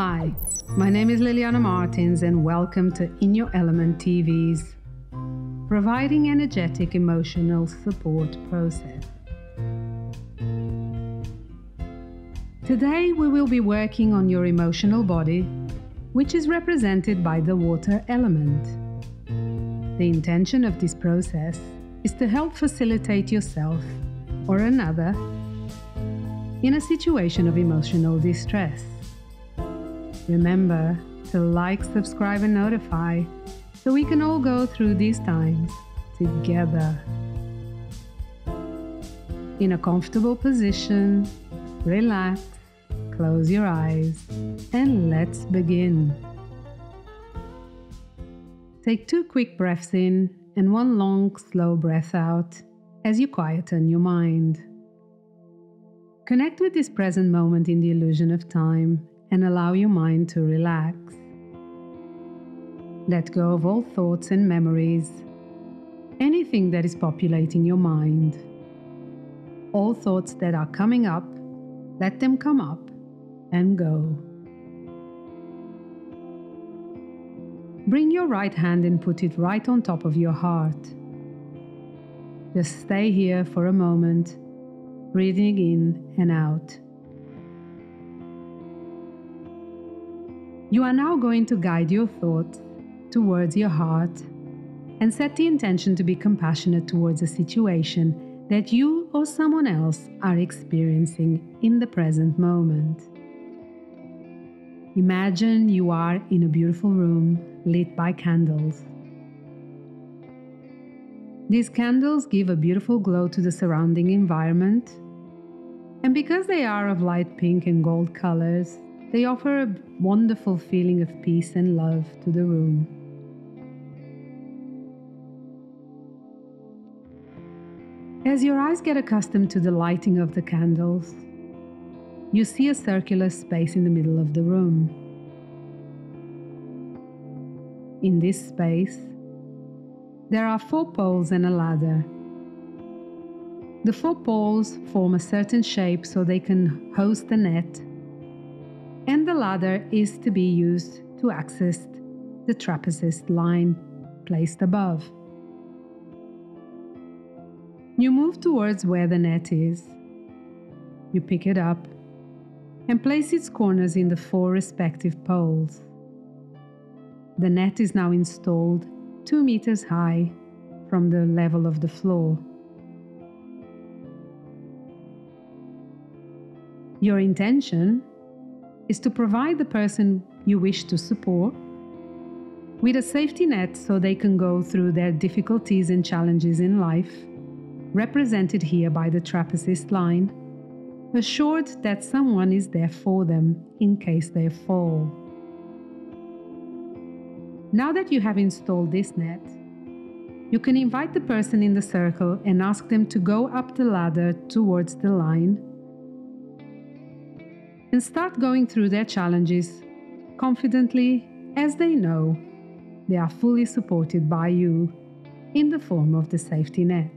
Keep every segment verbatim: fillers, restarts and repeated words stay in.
Hi, my name is Liliana Martins and welcome to In Your Element T V's providing energetic emotional support process. Today we will be working on your emotional body, which is represented by the water element. The intention of this process is to help facilitate yourself or another in a situation of emotional distress. Remember to like, subscribe and notify so we can all go through these times together. In a comfortable position, relax, close your eyes and let's begin. Take two quick breaths in and one long, slow breath out as you quieten your mind. Connect with this present moment in the illusion of time and allow your mind to relax. Let go of all thoughts and memories, anything that is populating your mind. All thoughts that are coming up, let them come up and go. Bring your right hand and put it right on top of your heart. Just stay here for a moment, breathing in and out. You are now going to guide your thoughts towards your heart and set the intention to be compassionate towards a situation that you or someone else are experiencing in the present moment. Imagine you are in a beautiful room lit by candles. These candles give a beautiful glow to the surrounding environment, and because they are of light pink and gold colors, they offer a wonderful feeling of peace and love to the room. As your eyes get accustomed to the lighting of the candles, you see a circular space in the middle of the room. In this space, there are four poles and a ladder. The four poles form a certain shape so they can host the net, and the ladder is to be used to access the trapezist line placed above. You move towards where the net is. You pick it up and place its corners in the four respective poles. The net is now installed two meters high from the level of the floor. Your intention is to provide the person you wish to support with a safety net so they can go through their difficulties and challenges in life, represented here by the trapezist line, assured that someone is there for them in case they fall. Now that you have installed this net, you can invite the person in the circle and ask them to go up the ladder towards the line and start going through their challenges confidently, as they know they are fully supported by you in the form of the safety net.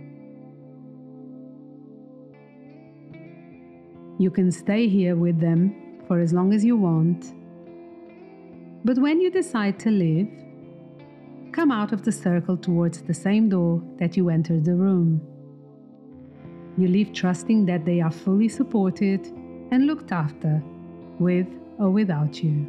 You can stay here with them for as long as you want, but when you decide to leave, come out of the circle towards the same door that you entered the room. You leave trusting that they are fully supported and looked after, with or without you.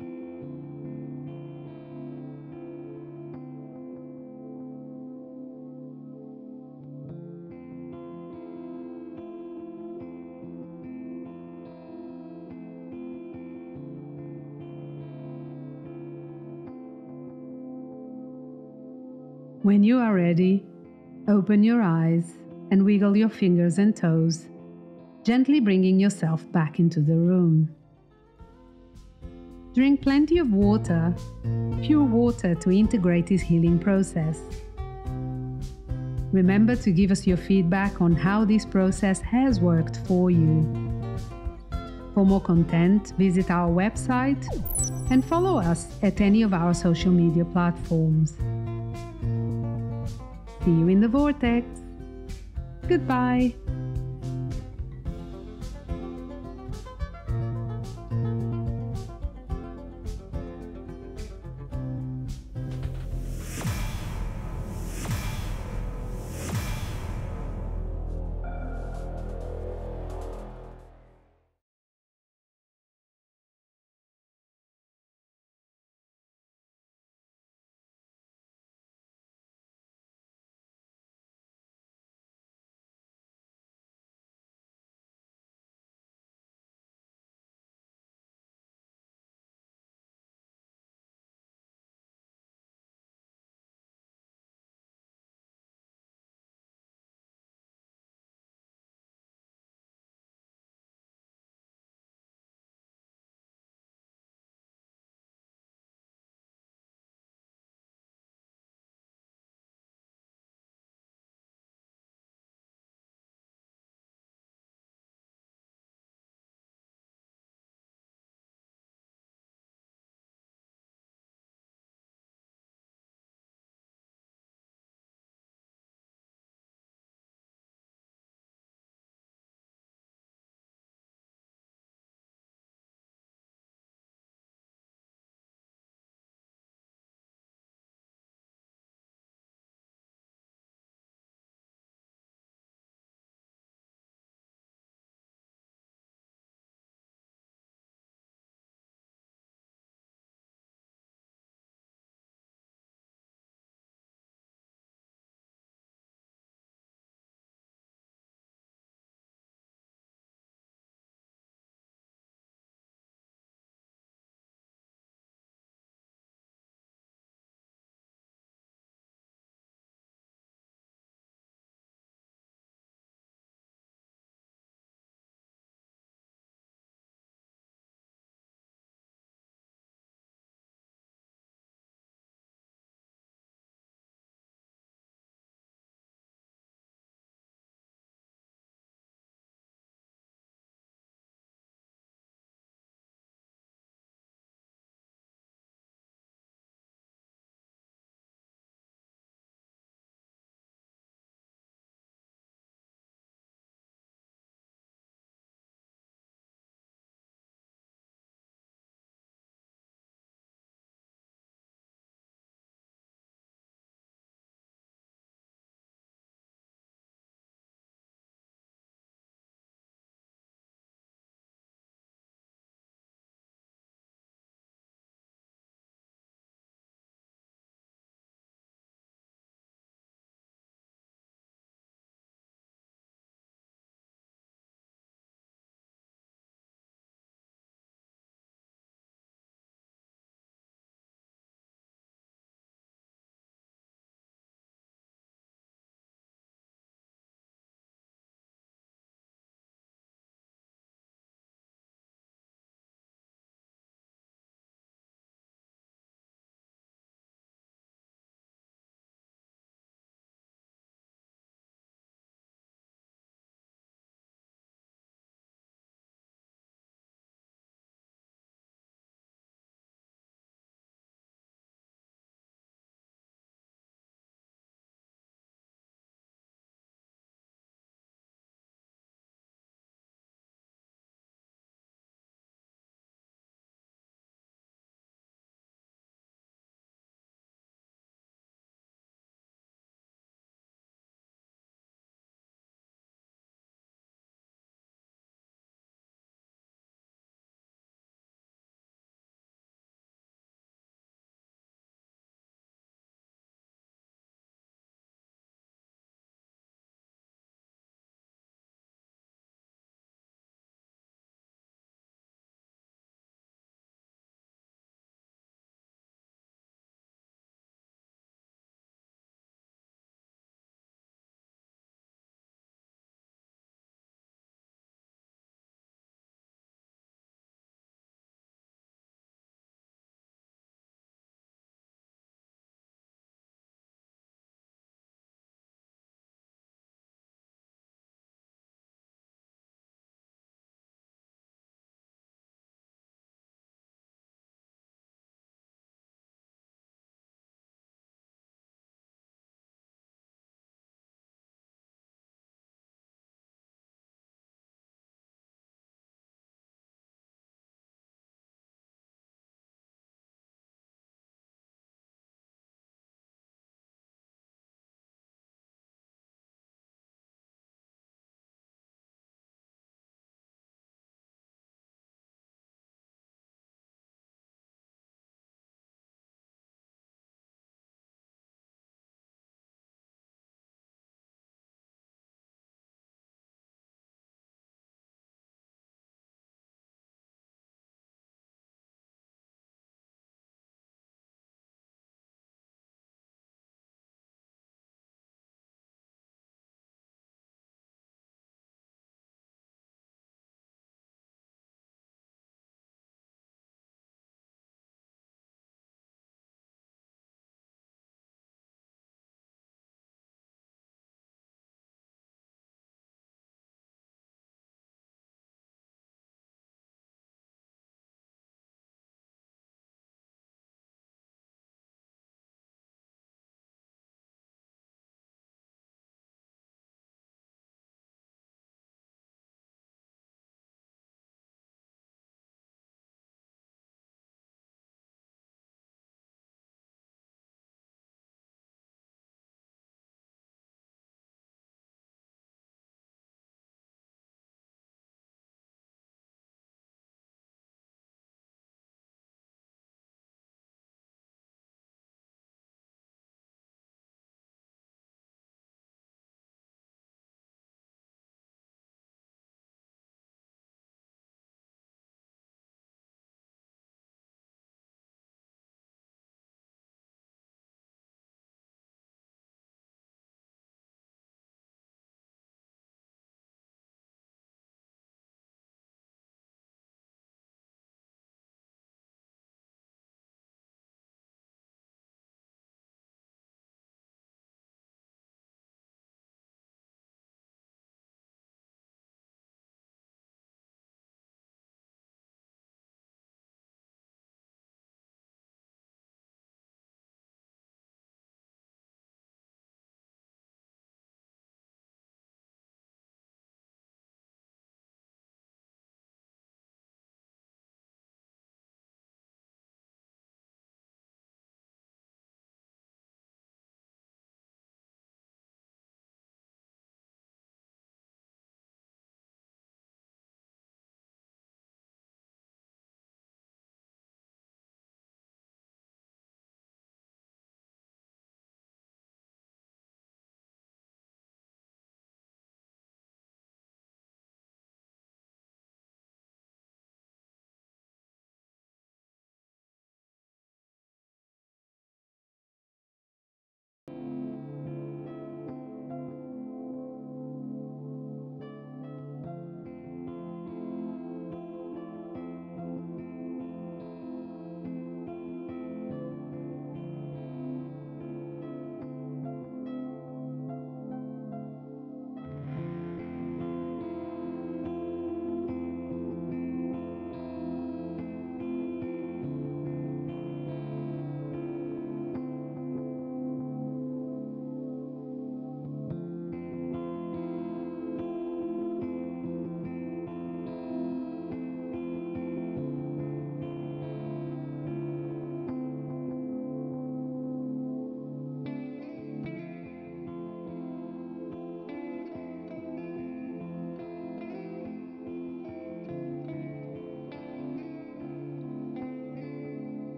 When you are ready, open your eyes and wiggle your fingers and toes, gently bringing yourself back into the room. Drink plenty of water, pure water, to integrate this healing process. Remember to give us your feedback on how this process has worked for you. For more content, visit our website and follow us at any of our social media platforms. See you in the vortex. Goodbye.